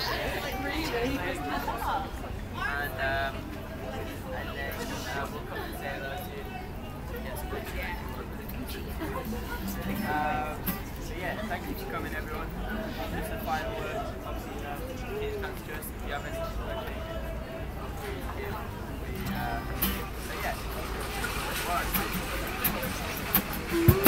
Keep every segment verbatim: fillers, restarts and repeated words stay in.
And, um, and then uh, we'll come and say hello to you. Um, so yeah, thank you for coming everyone. Just a final word, obviously uh, keep in touch to us if you have any questions. Uh, so yeah, right.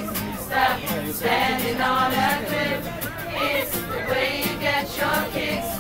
Standing on a cliff, it's the way you get your kicks.